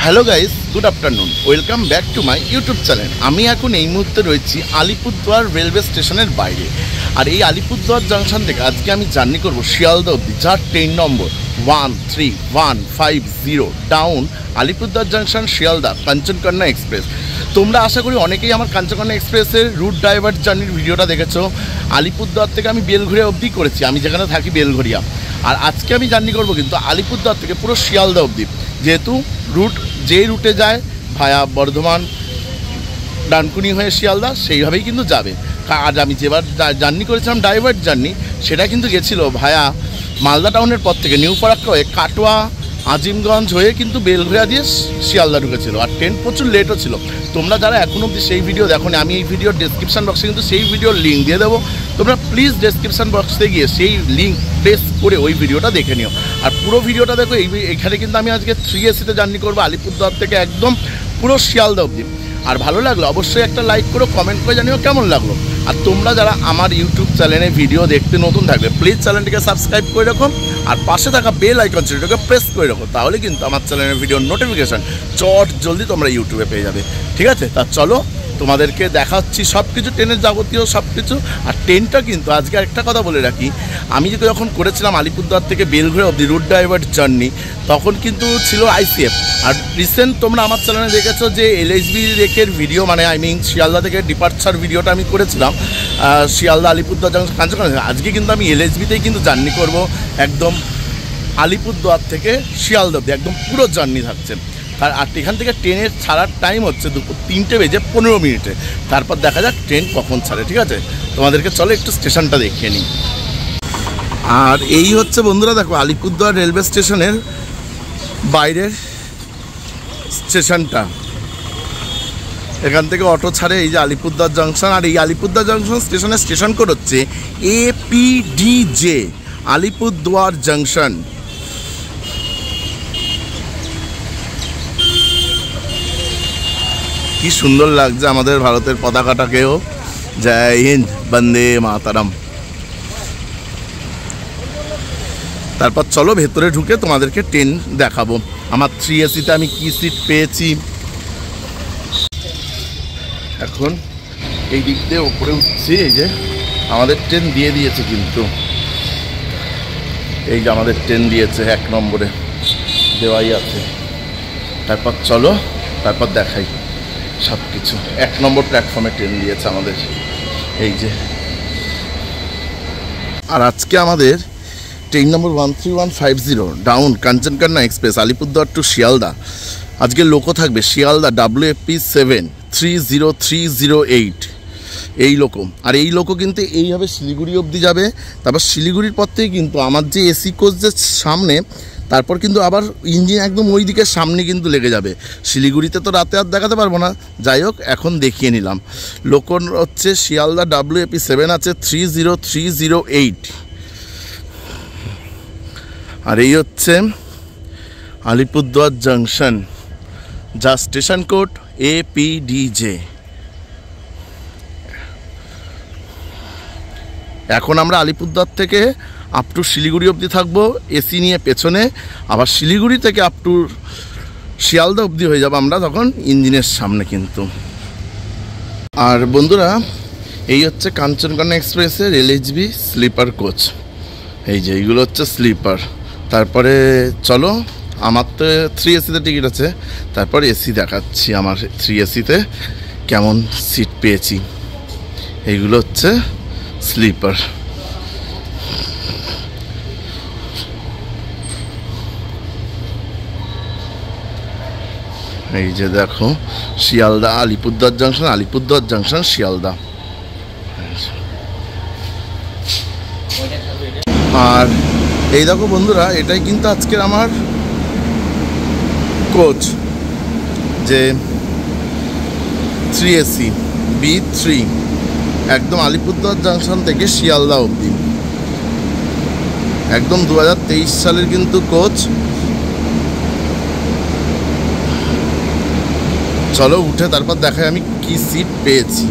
Hello guys, good afternoon, welcome back to my YouTube channel. আমি এখন এই মুহূর্তে রয়েছি আলিপুরদুয়ার রেলওয়ে স্টেশনের বাইরে। আর এই আলিপুরদুয়ার জাংশন থেকে আজকে আমি জার্নি করব শিয়ালদা অবধি, যার train number 13150 down Alipurduar junction Sealdah Kanchankanya express. তোমরা আশা করি অনেকেই আমার কাঞ্চনকন্যা এক্সপ্রেসের রুট ডাইভার্ট জার্নির ভিডিওটা দেখেছো। আলিপুরদুয়ার থেকে আমি বেলঘরিয়া অবধি করেছি, আমি যেখানে থাকি বেলঘরিয়া। আর আজকে আমি জার্নি করব কিন্তু আলিপুরদুয়ার থেকে পুরো শিয়ালদা অবধি, যেহেতু যে রুটে যায় ভায়া বর্ধমান ডানকুনি হয়ে শিয়ালদা, সেইভাবেই কিন্তু যাবে। আর আমি যেবার জার্নি করেছিলাম ডাইভার্ট জার্নি, সেটা কিন্তু গেছিলো ভায়া মালদা টাউনের পর থেকে নিউ ফারাক্কা হয়ে কাটোয়া আজিমগঞ্জ হয়ে কিন্তু বেলঘরিয়া দিয়ে শিয়ালদা ঢুকেছিল। আর ট্রেন প্রচুর লেটও ছিল। তোমরা যারা এখনও অবধি সেই ভিডিও দেখোনি, আমি এই ভিডিওর ডেসক্রিপশান বক্সে কিন্তু সেই ভিডিওর লিঙ্ক দিয়ে দেবো। তোমরা প্লিজ ডেসক্রিপশান বক্সে গিয়ে সেই লিঙ্ক প্রেস করে ওই ভিডিওটা দেখে নিও। আর পুরো ভিডিওটা দেখো। এইখানে কিন্তু আমি আজকে 3AC-তে জার্নি করবো আলিপুরদুয়ার থেকে একদম পুরো শিয়ালদা অবধি। আর ভালো লাগলো অবশ্যই একটা লাইক করো, কমেন্ট করে জানিও কেমন লাগলো। আর তোমরা যারা আমার ইউটিউব চ্যানেলে ভিডিও দেখতে নতুন থাকবে, প্লিজ চ্যানেলটিকে সাবস্ক্রাইব করে রাখো আর পাশে থাকা বেল আইকন সেটাকে প্রেস করে রাখো, তাহলে কিন্তু আমার চ্যানেলের ভিডিওর নোটিফিকেশান জলদি তোমরা ইউটিউবে পেয়ে যাবে। ঠিক আছে, তা চলো তোমাদেরকে দেখাচ্ছি সব কিছু, ট্রেনের যাবতীয় সব কিছু। আর ট্রেনটা কিন্তু আজকে একটা কথা বলে রাখি, আমি যখন করেছিলাম আলিপুরদুয়ার থেকে বেলঘরিয়া অবধি রুট ডাইভার্ট জার্নি, তখন কিন্তু ছিল ICF। আর রিসেন্ট তোমরা আমার চ্যানেলে দেখেছো যে LHB রেকের ভিডিও, মানে শিয়ালদা থেকে ডিপার্চার ভিডিওটা আমি করেছিলাম শিয়ালদা আলিপুরদুয়ার কাঞ্চনকন্যা। আজকে কিন্তু আমি LHB-তেই কিন্তু জার্নি করব, একদম আলিপুরদুয়ার থেকে শিয়ালদা অবধি একদম পুরো জার্নি থাকছে। আর এখান থেকে ট্রেনের ছাড়ার টাইম হচ্ছে দুপুর 3:15। তারপর দেখা যাক ট্রেন কখন ছাড়ে। ঠিক আছে, তোমাদেরকে চলো একটু স্টেশনটা দেখিয়ে নিই। আর এই হচ্ছে বন্ধুরা, দেখো আলিপুরদুয়ার রেলওয়ে স্টেশনের বাইরের স্টেশনটা। এখান থেকে অটো ছাড়ে এই যে আলিপুরদুয়ার জাংশন। আর এই আলিপুরদুয়ার জাংশন স্টেশনের স্টেশন কোড হচ্ছে APDJ, আলিপুরদুয়ার জাংশন। কি সুন্দর লাগছে আমাদের ভারতের পতাকাটাকেও। জয় হিন্দ, বন্দে মাতারাম। তারপর চলো ভেতরে ঢুকে তোমাদেরকে ট্রেন দেখাবো। আমার 3AC-তে আমি কি সিট পেয়েছি। এখন এই দিক দিয়ে ওপরে উঠছি। এই যে আমাদের ট্রেন দিয়ে দিয়েছে, কিন্তু এই যে আমাদের ট্রেন দিয়েছে 1 নম্বরে দেওয়াই আছে। তারপর চলো তারপর দেখাই সব কিছু। 1 নম্বর প্ল্যাটফর্মে ট্রেন দিয়েছে আমাদের, এই যে। আর আজকে আমাদের train number 13150 down Kanchankanya express Alipurduar to Sealdah. আজকে লোকো থাকবে শিয়ালদা WFP7 30308 এই লোকো। আর এই লোকো কিন্তু এইভাবে শিলিগুড়ি অবধি যাবে। তারপর শিলিগুড়ির পর থেকে কিন্তু আমার যে AC কোচ যে সামনে, তারপর কিন্তু আবার ইঞ্জিন একদম ওই দিকের সামনে কিন্তু লেগে যাবে। শিলিগুড়িতে তো রাতে আর দেখাতে পারবো না, যাই হোক এখন দেখিয়ে নিলাম। লোকন হচ্ছে শিয়ালদা WFP7 আছে 30308। আর এই হচ্ছে আলিপুরদুয়ার জাংশন, যা স্টেশন কোড APDJ। এখন আমরা আলিপুরদুয়ার থেকে আপ টু শিলিগুড়ি অবধি থাকবো AC নিয়ে পেছনে, আবার শিলিগুড়ি থেকে আপ টু শিয়ালদা অবধি হয়ে যাবো আমরা তখন ইঞ্জিনের সামনে কিন্তু। আর বন্ধুরা, এই হচ্ছে কাঞ্চনকন্যা এক্সপ্রেসের LHB স্লিপার কোচ। এই যে এইগুলো হচ্ছে স্লিপার। তারপরে চলো, আমার তো 3AC-তে টিকিট আছে, তারপর AC দেখাচ্ছি আমার 3AC-তে কেমন সিট পেয়েছি। এইগুলো হচ্ছে স্লিপার। এই যে দেখো শিয়ালদা আলিপুরদুয়ার জাংশন, আলিপুরদুয়ার জাংশন শিয়ালদা। আর এই দেখো বন্ধুরা, এটাই কিন্তু আজকের আমার কোচ, যে 3AC B3 একদম আলিপুরদুয়ার জাংশন থেকে শিয়ালদা অবধি, একদম 2023 সালের কিন্তু কোচ। চলো উঠে তারপর দেখাই আমি কি সিট পেয়েছি।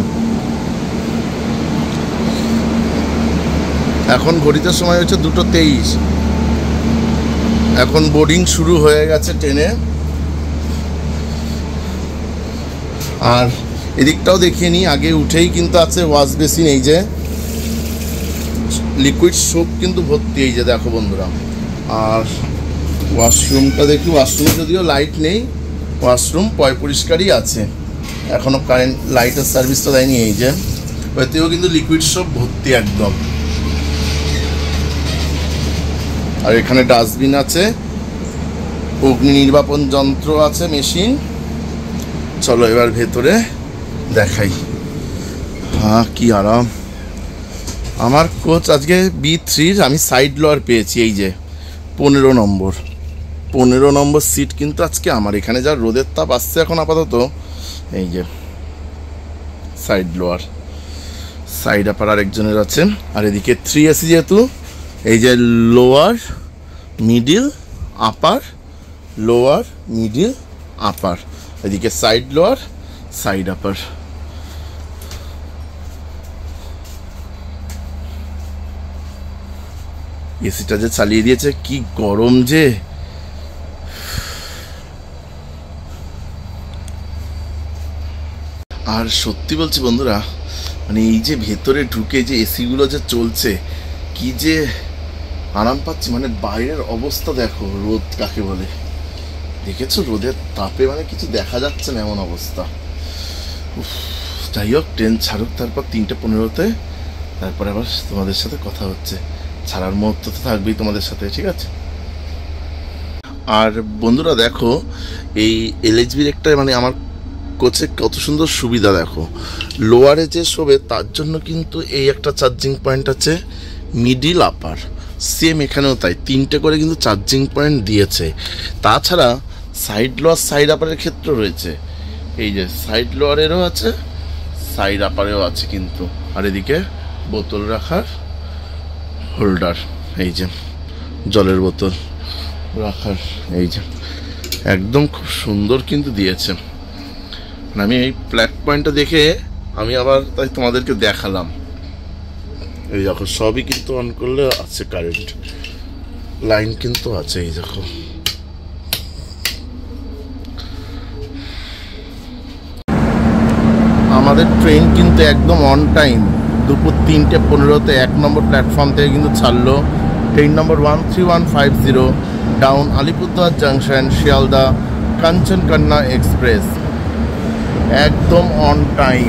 এখন ঘড়িতে সময় হচ্ছে 2:23। এখন বোর্ডিং শুরু হয়ে গেছে ট্রেনে। আর এদিকটাও দেখিয়ে নিই, আগে উঠেই কিন্তু আছে ওয়াশ বেসিন, এই যে লিকুইড সোপ কিন্তু ভর্তি, এই যে দেখো বন্ধুরা। আর ওয়াশরুমটা দেখি, ওয়াশরুমে যদিও লাইট নেই, ওয়াশরুম পরিষ্কারই আছে, এখনও কারেন্ট লাইটের সার্ভিসটা দেয়নি। এই যে ওতেও কিন্তু লিকুইড সোপ ভর্তি একদম। আর এখানে ডাস্টবিন আছে, অগ্নি নির্বাপন যন্ত্র আছে, মেশিন। চলো এবার ভেতরে দেখাই। হ্যাঁ কি আরাম। আমার কোচ আজকে B3-র আমি সাইড লোয়ার পেয়েছি, এই যে 15 নম্বর সিট কিন্তু আজকে আমার। এখানে যা রোদের তাপ আসছে এখন আপাতত, এই যে সাইড লোয়ার, সাইড আপার আরেকজনের আছে। আর এদিকে 3 AC যেহেতু, এই যে lower middle upper, lower middle upper, এদিকে সাইড লোয়ার সাইড আপার। এসিটা যে চালিয়ে দিয়েছে, কি গরম যে। আর সত্যি বলছি বন্ধুরা, মানে এই যে ভেতরে ঢুকে যে এসিগুলো যে চলছে, কি যে আরাম পাচ্ছি। মানে বাইরের অবস্থা দেখো, রোদ কাকে বলে দেখেছো, রোদের তাপে মানে কিছু দেখা যাচ্ছে না এমন অবস্থা। যাই হোক, ট্রেন ছাড়ুক, তারপর 3:15-তে, তারপরে আবার তোমাদের সাথে কথা হচ্ছে। ছাড়ার মুহূর্ত তো থাকবেই তোমাদের সাথে, ঠিক আছে। আর বন্ধুরা দেখো, এই LHBর একটা মানে আমার কোচে কত সুন্দর সুবিধা দেখো। লোয়ারে যে শোবে তার জন্য কিন্তু এই একটা চার্জিং পয়েন্ট আছে, মিডিল আপার সেম এখানেও তাই, 3টে করে কিন্তু চার্জিং পয়েন্ট দিয়েছে। তাছাড়া সাইড লোয়ার সাইড আপারের ক্ষেত্রে রয়েছে, এই যে সাইড লোয়ারেরও আছে, সাইড আপারেও আছে কিন্তু। আর এদিকে বোতল রাখার হোল্ডার, এই যে জলের বোতল রাখার, এই যে একদম খুব সুন্দর কিন্তু দিয়েছে। আমি এই প্ল্যাগ পয়েন্টটা দেখে আমি আবার তাই তোমাদেরকে দেখালাম। এই দেখো সবই কিন্তু অন করলে আছে, কারেন্ট লাইন কিন্তু আছে, এই দেখো। আমাদের ট্রেন কিন্তু একদম অন টাইম, দুপুর 3:15-তে 1 নম্বর প্ল্যাটফর্ম থেকে কিন্তু ছাড়লো। Train number 13150, down Alipurduar junction, Sealdah Kanchankanya express, একদম অন টাইম।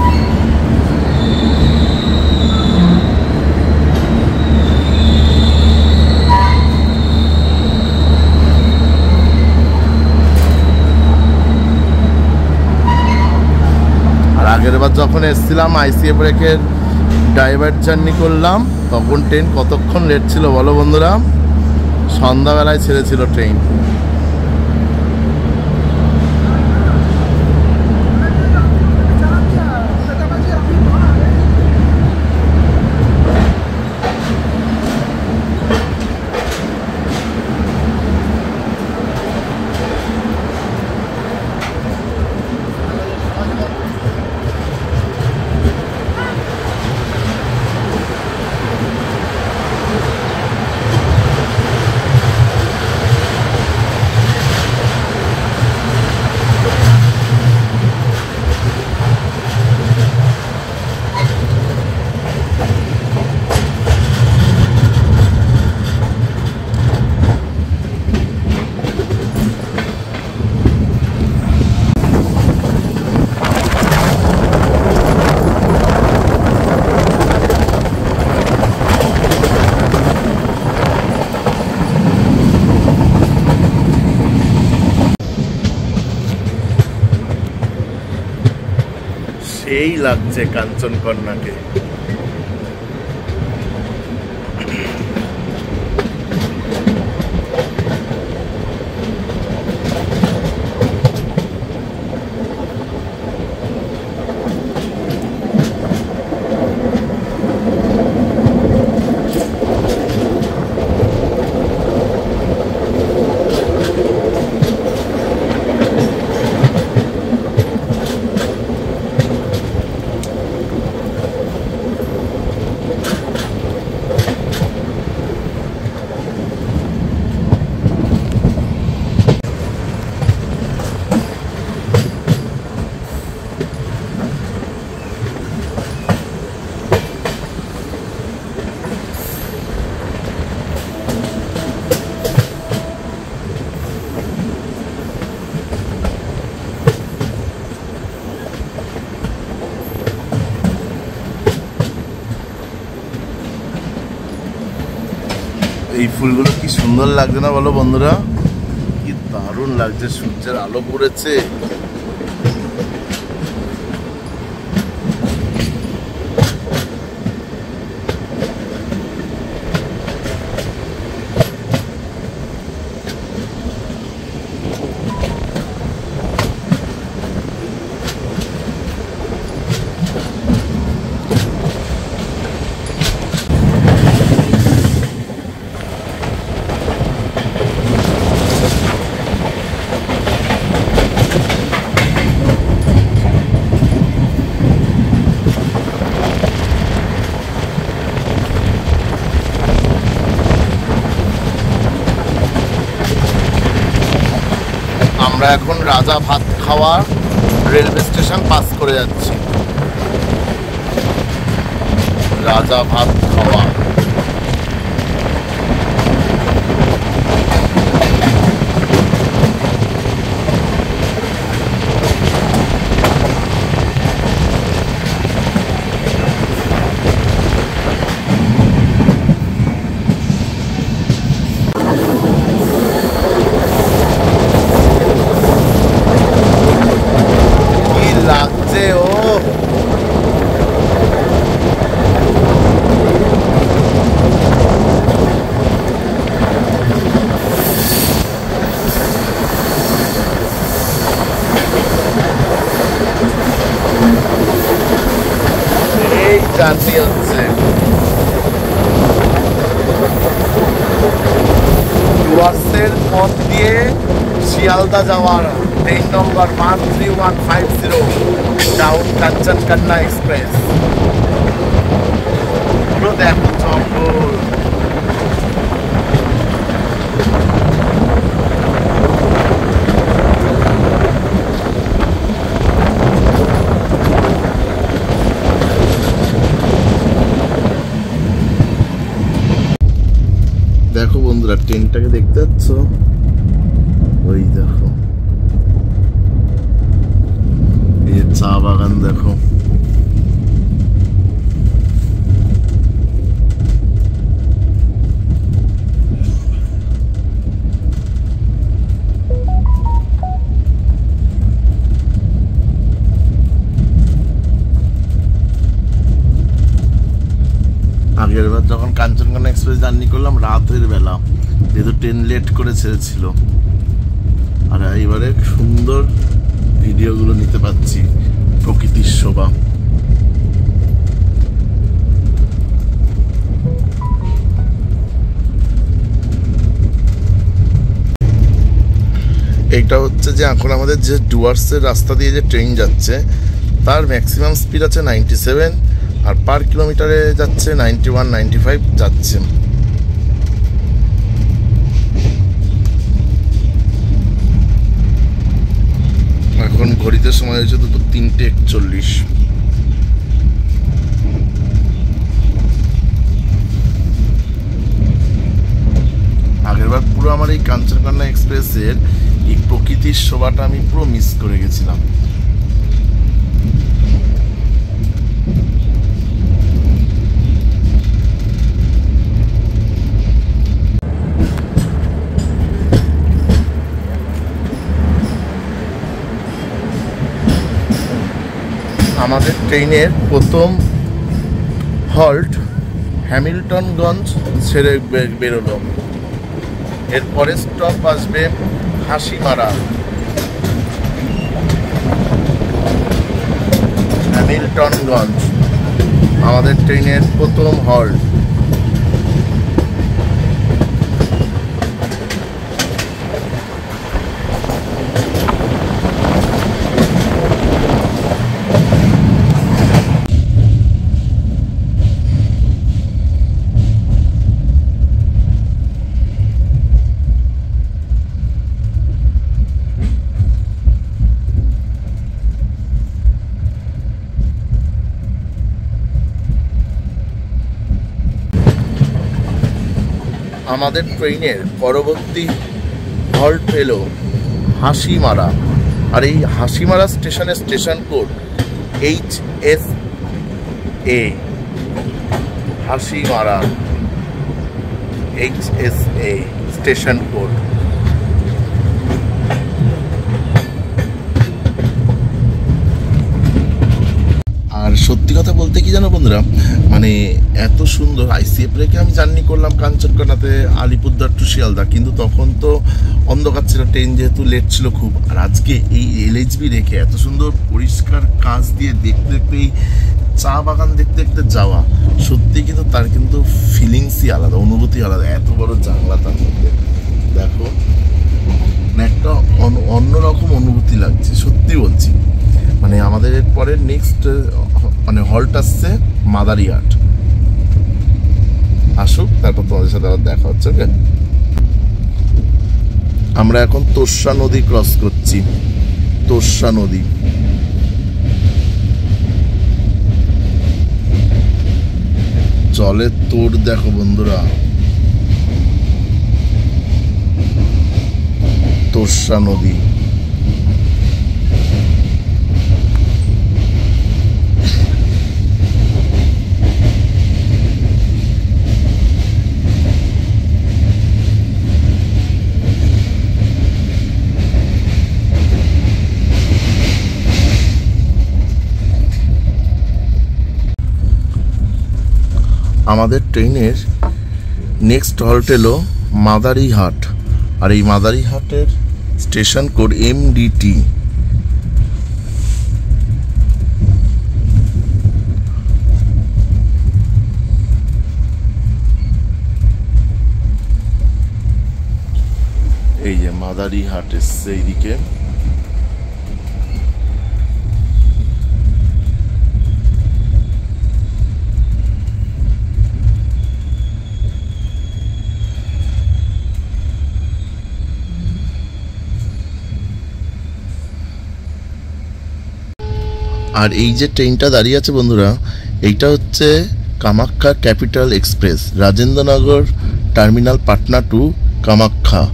আর আগের বার যখন এসেছিলাম ICA ব্রেকের ডাইভার্ট জার্নি করলাম, তখন ট্রেন কতক্ষণ লেট ছিল বলো বন্ধুরা? সন্ধ্যাবেলায় ছেড়েছিল ট্রেন। এই লাগছে কাঞ্চনকন্যাকে। এই ফুলগুলো কি সুন্দর লাগছে না বলো বন্ধুরা? কি দারুণ লাগছে, সূর্যের আলো পড়েছে। আমরা এখন রাজা ভাত খাওয়া রেলওয়ে স্টেশন পাস করে যাচ্ছি। রাজা ভাত খাওয়া লাগছে। ও এই জার্নি হচ্ছে ডুয়ার্সের পথ দিয়ে শিয়ালদা যাওয়ার train number 13150 down Kanchankanya express. পুরো দেখো জঙ্গল। দেখো বন্ধুরা, ট্রেনটাকে দেখতে পাচ্ছ? ওই দেখো, এই চা বাগান দেখো। আগের বার যখন কাঞ্চনকন্যা এক্সপ্রেস জার্নি করলাম রাতের বেলা, যেহেতু ট্রেন লেট করে ছেড়েছিল, আর এইবারে সুন্দর ভিডিওগুলো নিতে পাচ্ছি, প্রকৃতির শোভা। এইটা হচ্ছে যে এখন আমাদের যে ডুয়ার্সের রাস্তা দিয়ে যে ট্রেন যাচ্ছে তার ম্যাক্সিমাম স্পিড আছে 97, আর পার কিলোমিটারে যাচ্ছে 91, 95 যাচ্ছে। এখন ঘড়িতে সময় হয়েছে 3:41। আগেরবার পুরো আমার এই কাঞ্চনকন্যা এক্সপ্রেসের এই প্রকৃতির শোভাটা আমি পুরো মিস করে গেছিলাম। আমাদের ট্রেনের প্রথম হল্ট হ্যামিল্টনগঞ্জ ছেড়ে বেরোলো। এরপরে স্টপ আসবে হাসিমারা। হ্যামিল্টনগঞ্জ আমাদের ট্রেনের প্রথম হল্ট। আমাদের ট্রেনের পরবর্তী হল্ট এলো হাসিমারা, আর এই হাসিমারা স্টেশনের station code HSA Hasimara. HSA station code. আর সত্যি কথা বলতে কি জানো বন্ধুরা, মানে এত সুন্দর ICF রেখে আমি জার্নি করলাম কাঞ্চনকন্যাতে আলিপুরদুয়ার টু শিয়ালদা, কিন্তু তখন তো অন্ধকার ছিল, ট্রেন যেহেতু লেট ছিল খুব। আর আজকে এই LHB রেখে এত সুন্দর পরিষ্কার কাঁচ দিয়ে দেখতে দেখতে এই চা বাগান দেখতে দেখতে যাওয়া, সত্যি কিন্তু তার কিন্তু ফিলিংসই আলাদা, অনুভূতি আলাদা। এত বড় জানলা, তার মধ্যে দেখো একটা অন্যরকম অনুভূতি লাগছে, সত্যি বলছি। মানে আমাদের পরে নেক্সট মানে হল্ট আসছে মাদারিহাট, আসুক তারপর তোমাদের সাথে আবার দেখা হচ্ছে। ওকে, আমরা এখন তোর্ষা নদী ক্রস করছি, তোর্ষা নদী। জলের তোর দেখো বন্ধুরা, তোর্ষা নদী। আমাদের ট্রেনের নেক্সট হল্ট এলো মাদারিহাট, আর এই মাদারিহাটের স্টেশন কোড MDT। এই যে মাদারিহাট এসছে এইদিকে। আর এই যে ট্রেনটা দাঁড়িয়ে আছে বন্ধুরা, এইটা হচ্ছে Kamakhya capital express, Rajendranagar terminal, Patna to Kamakhya.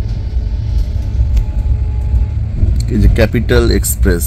এই যে ক্যাপিটাল এক্সপ্রেস।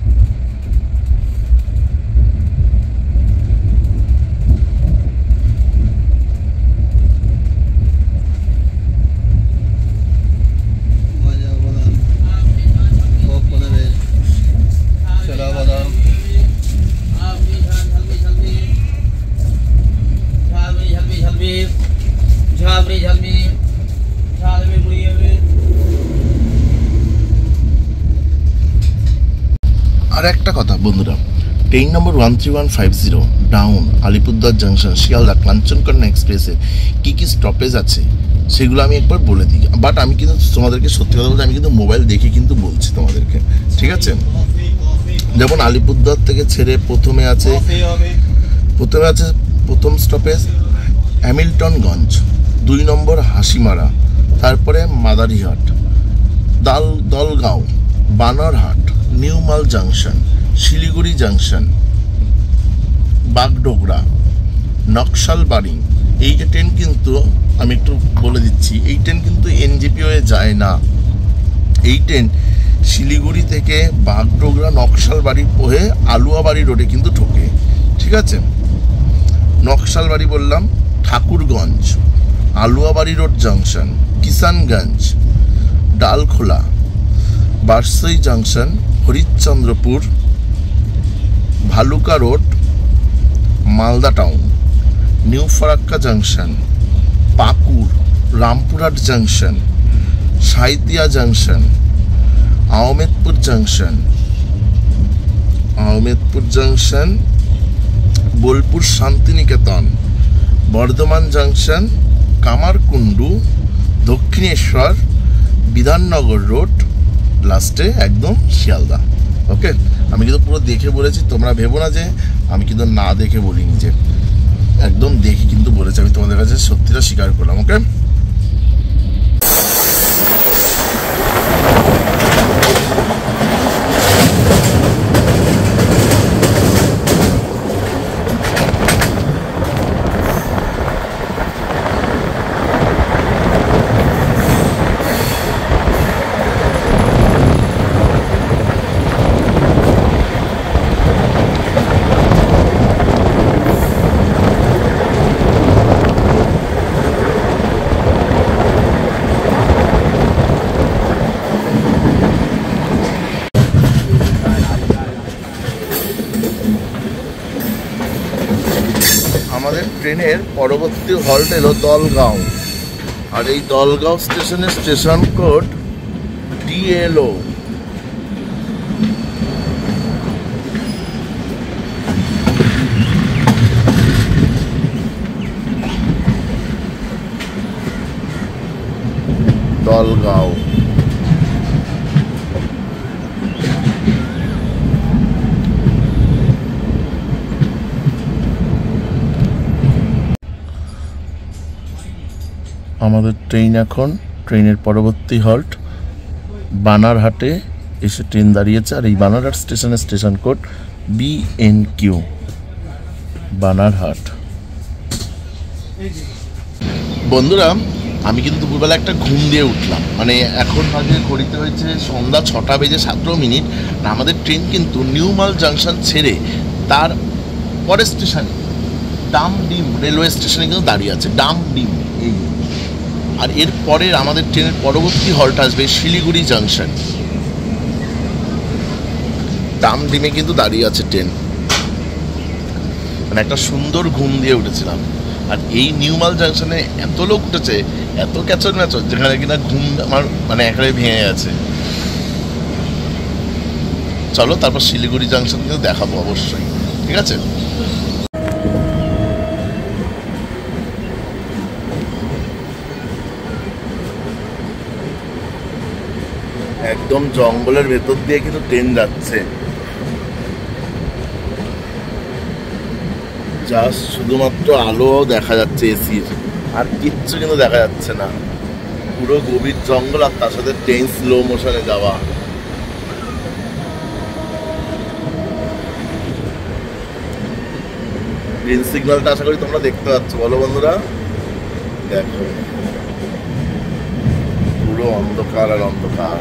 আর একটা কথা বন্ধুরা, train number 13150 down Alipurduar junction Sealdah Kanchankanya এক্সপ্রেসে কী কী স্টপেজ আছে সেগুলো আমি একবার বলে দিই। বাট আমি কিন্তু তোমাদেরকে সত্যি কথা বলতে আমি কিন্তু মোবাইল দেখে কিন্তু বলছি তোমাদেরকে, ঠিক আছে? যেমন আলিপুরদুয়ার থেকে ছেড়ে প্রথমে আছে প্রথম স্টপেজ হ্যামিল্টনগঞ্জ, 2 নম্বর হাসিমারা, তারপরে মাদারিহাট, দলগাঁও, বানারহাট, নিউমাল জাংশন, শিলিগুড়ি জাংশন, বাগডোগরা, নকশালবাড়ি। এই যে ট্রেন কিন্তু আমি একটু বলে দিচ্ছি, এই ট্রেন কিন্তু NJP হয়ে যায় না। এই ট্রেন শিলিগুড়ি থেকে বাগডোগরা নকশালবাড়ি হয়ে আলুয়াবাড়ি রোডে কিন্তু ঢোকে, ঠিক আছে? নকশালবাড়ি বললাম, Thakurganj, Aluabari road junction, Kishanganj, Dalkhola, Barsoi junction, Harishchandrapur, Bhaluka road, Malda town, new Farakka junction, Pakur, Rampurhat junction, Sainthia junction, Ahmedpur junction, Bolpur Shantiniketan, Bardhaman junction, Kamarkundu, Dakshineswar, Bidhannagar road, লাস্টে একদম শিয়ালদা। ওকে, আমি কিন্তু পুরো দেখে বলেছি, তোমরা ভেবো না যে আমি কিন্তু না দেখে বলিনি, যে একদম দেখে কিন্তু বলেছি। আমি তোমাদের কাছে সত্যিটা স্বীকার করলাম। ওকে, ট্রেনের পরবর্তী হল্ট এলো দলগাঁও, আর এই দলগাঁও স্টেশনের স্টেশন কোড DLO। দলগাঁও আমাদের ট্রেন এখন, ট্রেনের পরবর্তী হল্ট বানারহাটে এসে ট্রেন দাঁড়িয়েছে। আর এই বানারহাট স্টেশনের স্টেশন কোড BNQ, বানারহাট। বন্ধুরা, আমি কিন্তু দুপুরবেলা একটা ঘুম দিয়ে উঠলাম, মানে এখন বাজে ঘড়িতে হয়েছে সন্ধ্যা 6:17। আর আমাদের ট্রেন কিন্তু নিউ মাল জাংশন ছেড়ে তার পরের স্টেশনে ডামডিম রেলওয়ে স্টেশনে কিন্তু দাঁড়িয়ে আছে, ডামডিম। এই আর এর পরের আমাদের ট্রেনের পরবর্তী হল্ট আসবে শিলিগুড়ি জাংশন। ডামডিমে কিন্তু দাঁড়িয়ে আছে ট্রেন। মানে একটা সুন্দর ঘুম দিয়ে উঠেছিলাম। আর এই নিউ মাল জাংশনে এত লোক উঠেছে, এত ক্যাচর ম্যাচর, যেখানে কিনা ঘুম আমার মানে একেবারে ভেঙে গেছে। চলো তারপর শিলিগুড়ি জাংশন কিন্তু দেখাবো অবশ্যই, ঠিক আছে? একদম জঙ্গলের ভেতর দিয়ে কিন্তু ট্রেন যাচ্ছে, জাস্ট শুধুমাত্র আলো দেখা যাচ্ছে এসির, আর কিচ্ছু কিন্তু দেখা যাচ্ছে না। পুরো গভীর জঙ্গল, আর তার সাথে ট্রেন স্লো মোশনে যাওয়া। গ্রিন সিগন্যালটা আশা করি তোমরা দেখতে পাচ্ছ, বলো বন্ধুরা? দেখো পুরো অন্ধকার আর অন্ধকার।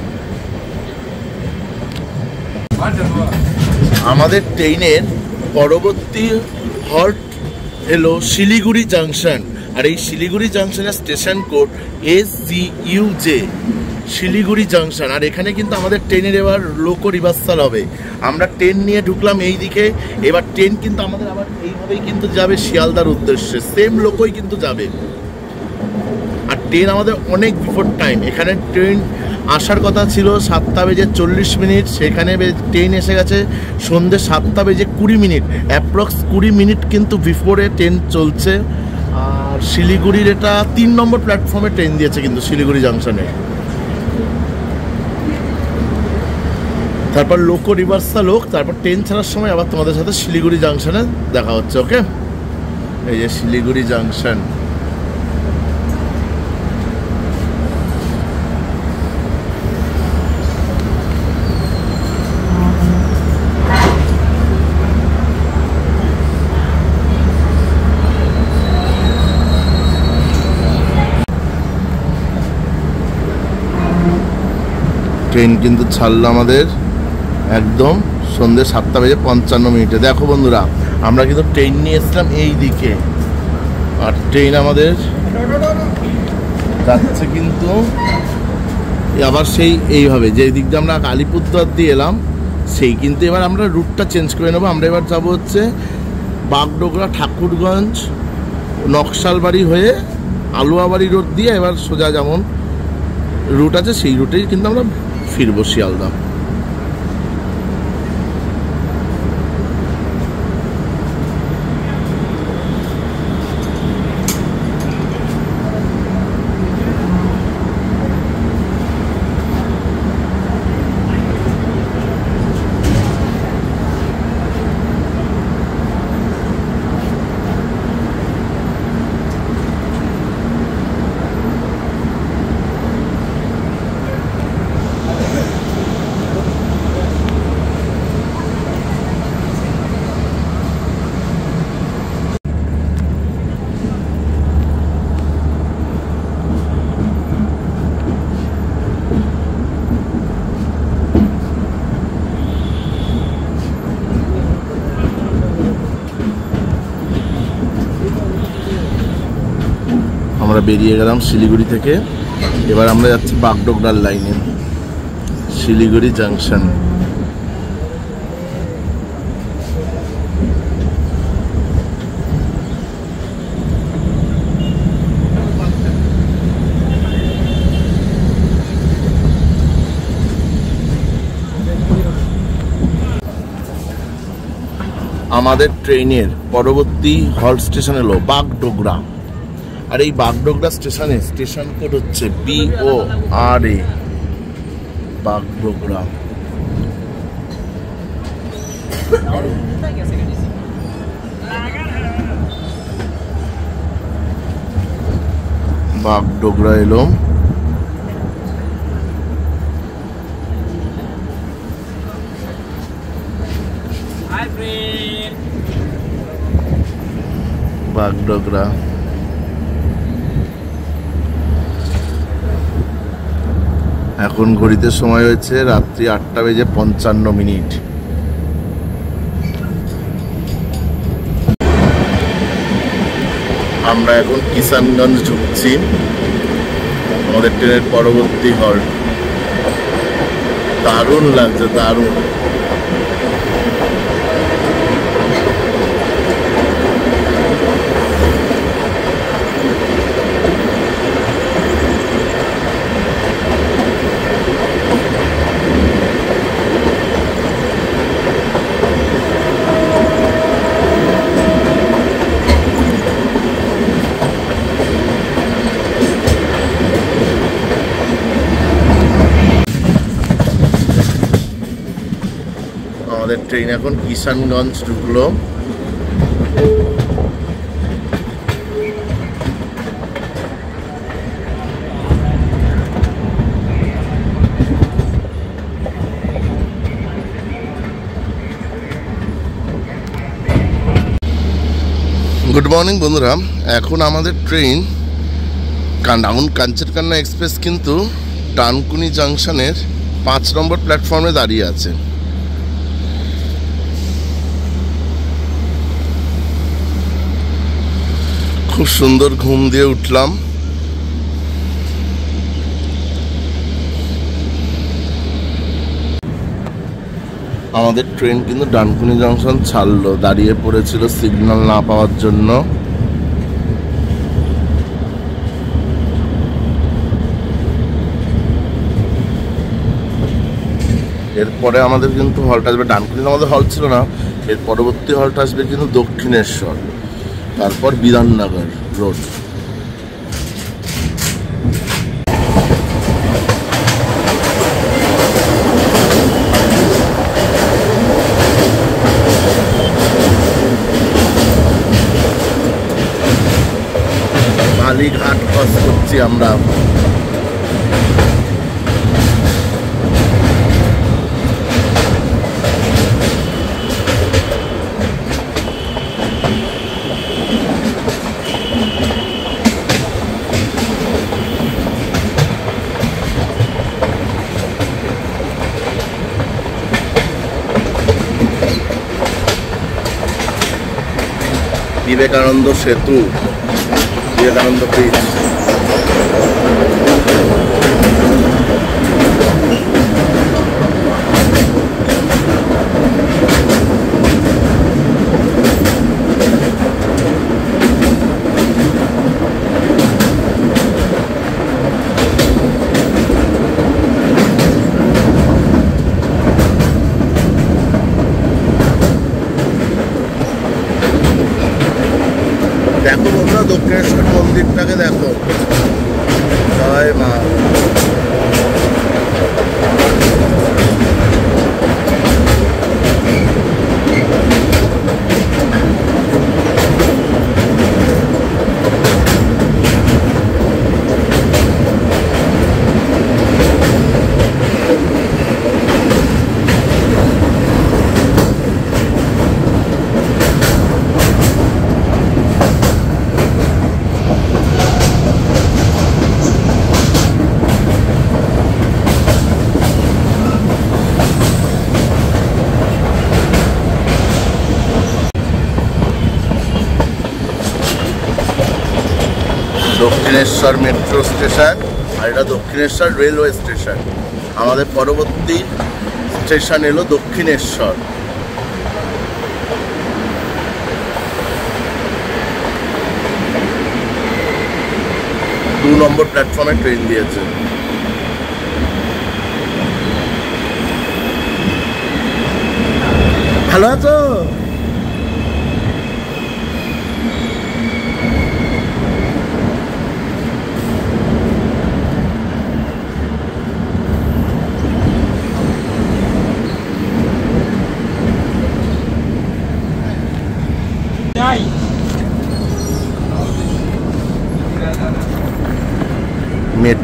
আমাদের ট্রেনের পরবর্তী হল্ট এলো শিলিগুড়ি জাংশন। আর এই শিলিগুড়ি জাংশনের station code SCUJ, Siliguri junction. আর এখানে কিন্তু আমাদের ট্রেনের এবার লোকো রিভার্সাল হবে। আমরা ট্রেন নিয়ে ঢুকলাম এই দিকে, এবার ট্রেন কিন্তু আমাদের আবার এইভাবেই কিন্তু যাবে শিয়ালদার উদ্দেশ্যে, সেম লোকই কিন্তু যাবে। আর ট্রেন আমাদের অনেক বিফোর টাইম, এখানে ট্রেন আসার কথা ছিল 7:40, সেখানে ট্রেন এসে গেছে সন্ধ্যে 7:20। অ্যাপ্রক্স 20 মিনিট কিন্তু বিফোরে ট্রেন চলছে। আর শিলিগুড়ির এটা 3 নম্বর প্ল্যাটফর্মে ট্রেন দিয়েছে কিন্তু শিলিগুড়ি জাংশনে। তারপর লোকো রিভার্সাল হোক, তারপর ট্রেন ছাড়ার সময় আবার তোমাদের সাথে শিলিগুড়ি জাংশনে দেখা হচ্ছে। ওকে, এই যে শিলিগুড়ি জাংশন। ট্রেন কিন্তু ছাড়লো আমাদের একদম সন্ধ্যে 7:55। দেখো বন্ধুরা, আমরা কিন্তু ট্রেন নিয়ে এসেছিলাম এই দিকে, আর ট্রেন আমাদের যাচ্ছে কিন্তু আবার সেই এইভাবে যে দিক দিয়ে আমরা আলিপুরদুয়ার দিয়ে এলাম, সেই কিন্তু এবার আমরা রুটটা চেঞ্জ করে নেবো। আমরা এবার যাবো হচ্ছে বাগডোগরা, ঠাকুরগঞ্জ, নকশালবাড়ি হয়ে আলুয়াবাড়ি রোড দিয়ে এবার সোজা যেমন রুট আছে সেই রুটেই কিন্তু আমরা ফিরবো শিয়ালদা। আমরা বেরিয়ে গেলাম শিলিগুড়ি থেকে। এবার আমরা যাচ্ছি বাগডোগরার লাইনে, শিলিগুড়ি জাংশন। আমাদের ট্রেনের পরবর্তী হল্ট স্টেশন হলো বাগডোগরা। আর এই বাগডোগরা স্টেশনে স্টেশন কোড হচ্ছে BORA, বাগডোগরা। বাগডোগরা এলো। বাগডোগরা এখন ঘড়িতে সময় হয়েছে রাত্রি 8:55। আমরা এখন কিষানগঞ্জ ঢুকছি, আমাদের ট্রেনের পরবর্তী হল্ট। দারুণ লাগছে, দারুণ। আমাদের ট্রেন এখন কিষানগঞ্জ ঢুকলো। গুড মর্নিং বন্ধুরা, এখন আমাদের ট্রেন ডাউন কাঞ্চনকন্যা এক্সপ্রেস কিন্তু ডানকুনি জাংশনের 5 নম্বর প্ল্যাটফর্মে দাঁড়িয়ে আছে। খুব সুন্দর ঘুম দিয়ে উঠলাম। আমাদের ট্রেন কিন্তু ডানকুনি জংশন ছাড়লো, দাঁড়িয়ে পড়েছিল সিগন্যাল না পাওয়ার জন্য। এরপরে আমাদের কিন্তু হল্ট আসবে, ডানকুনি আমাদের হল্ট ছিল না, এর পরবর্তী হল্ট আসবে কিন্তু দক্ষিণেশ্বর, তারপর বিধাননগর রোড। বালিঘাট ক্রস করছি আমরা। বিবেকানন্দ সেতু, বিবেকানন্দ ব্রিজ। দেখো বন্ধুরা, দক্ষিণেশ্বর মন্দিরটাকে দেখো। জয় মা। দক্ষিণেশ্বর মেট্রো স্টেশন, আর এটা দক্ষিণেশ্বর রেলওয়ে স্টেশন। আমাদের পরবর্তী স্টেশন এলো দক্ষিণেশ্বর। 2 নম্বর প্ল্যাটফর্মে ট্রেন দিয়েছে। ভালো আছো?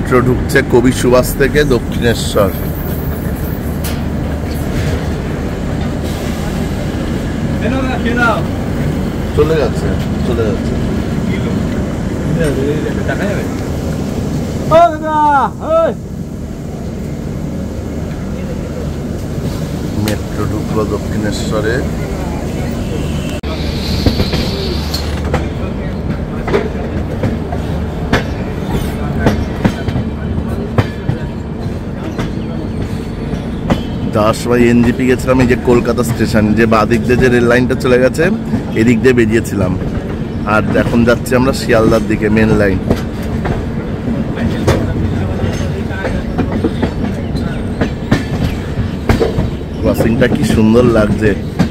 মেট্রো ঢুকছে কবি সুভাষ থেকে দক্ষিণেশ্বর। চলে যাচ্ছে মেট্রো ঢুকলো দক্ষিণেশ্বরে। দাস ভাই এনজিপি গেছিলাম, এই যে কলকাতা স্টেশন, যে বাদিক দিয়ে যে রেল লাইনটা চলে গেছে এদিক দিয়ে বেরিয়েছিলাম, আর এখন যাচ্ছি আমরা শিয়ালদার দিকে মেন লাইন। ক্রসিংটা কি সুন্দর লাগছে।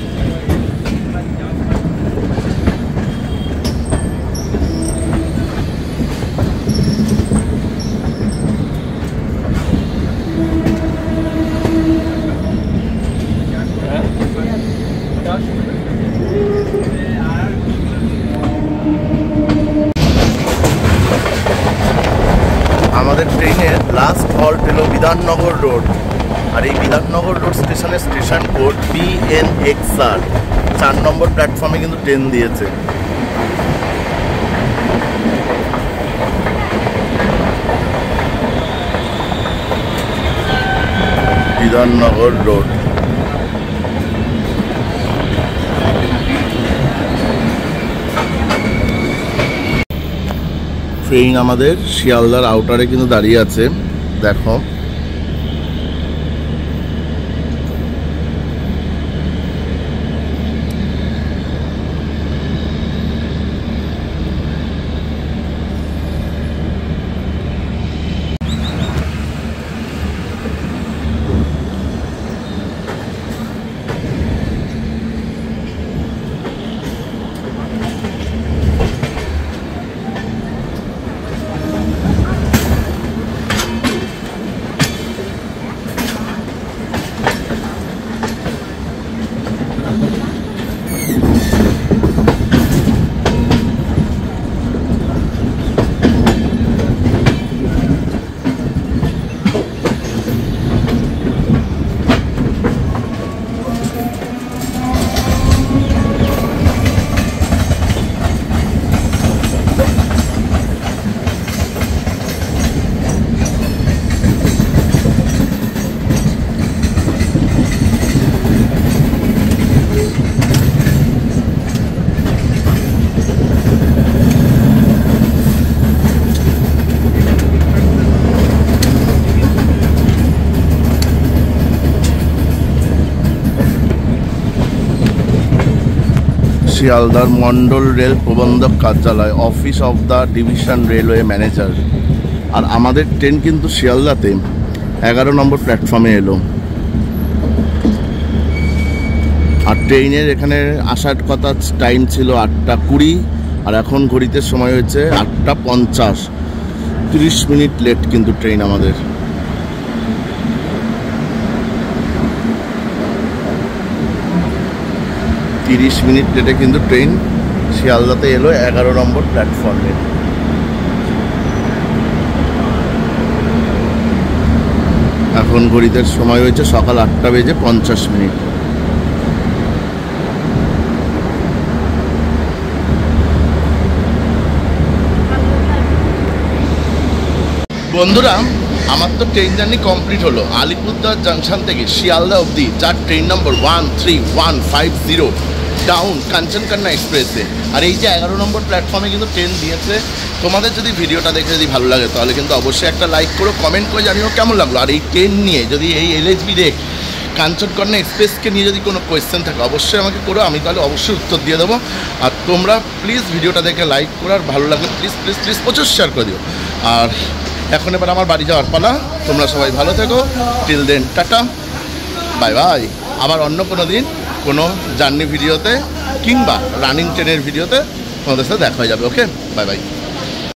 আমাদের ট্রেনের লাস্ট হল্ট হলো বিধাননগর রোড, আর এই বিধাননগর রোড স্টেশনের স্টেশন কোড BNXR। 4 নম্বর প্ল্যাটফর্মে কিন্তু ট্রেন দিয়েছে। বিধাননগর রোড। ট্রেন আমাদের শিয়ালদার আউটারে কিন্তু দাঁড়িয়ে আছে, দেখো। শিয়ালদার মন্ডল রেল প্রবন্ধক কার্যালয়, office of the division railway manager. আর আমাদের ট্রেন কিন্তু শিয়ালদাতে 11 নম্বর প্ল্যাটফর্মে এলো। আর ট্রেনের এখানে আসার কথা টাইম ছিল 8:20, আর এখন ঘড়িতে সময় হয়েছে 8:50। 30 মিনিট লেট কিন্তু ট্রেন আমাদের। তিরিশ মিনিট লেটে কিন্তু ট্রেন শিয়ালদাতে এলো 11 নম্বর প্ল্যাটফর্মে। এখন ঘড়িতে সময় হয়েছে সকাল 8:50। বন্ধুরা, আমার তো ট্রেন জার্নি কমপ্লিট হলো। আলিপুরদুয়ার জাংশন থেকে শিয়ালদা অবধি, যার ট্রেন নম্বর 13150 ডাউন কাঞ্চনকন্যা এক্সপ্রেসে। আর এই যে 11 নম্বর প্ল্যাটফর্মে কিন্তু ট্রেন দিয়েছে। তোমাদের যদি ভিডিওটা দেখে যদি ভালো লাগে তাহলে কিন্তু অবশ্যই একটা লাইক করো, কমেন্ট করে জানিও কেমন লাগলো। আর এই ট্রেন নিয়ে যদি এই LHB রেক কাঞ্চনকন্যা এক্সপ্রেসকে নিয়ে যদি কোনো কোয়েশ্চেন থাকে অবশ্যই আমাকে করো, আমি তাহলে অবশ্যই উত্তর দিয়ে দেবো। আর তোমরা প্লিজ ভিডিওটা দেখে লাইক করো, আর ভালো লাগলে প্লিজ প্লিজ প্লিজ প্রচুর শেয়ার করে দিও। আর এখন এবার আমার বাড়ি যাওয়ার পালা। তোমরা সবাই ভালো থেকো। Till then tata, bye bye. আবার অন্য কোনো দিন কোনো জার্নি ভিডিওতে কিংবা রানিং ট্রেনের ভিডিওতে তোমাদের সাথে দেখা হয়ে যাবে। Okay, bye by.